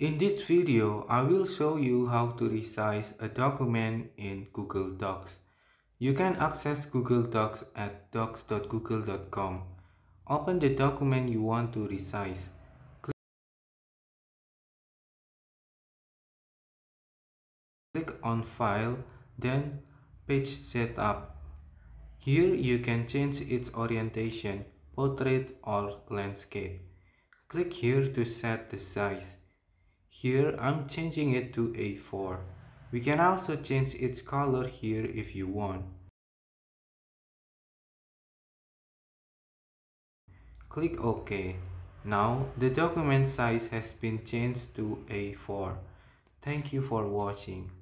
In this video, I will show you how to resize a document in Google Docs. You can access Google Docs at docs.google.com. Open the document you want to resize. Click on File, then Page Setup. Here you can change its orientation, portrait or landscape. Click here to set the size. Here I'm changing it to A4. We can also change its color here if you want. Click OK. Now the document size has been changed to A4. Thank you for watching.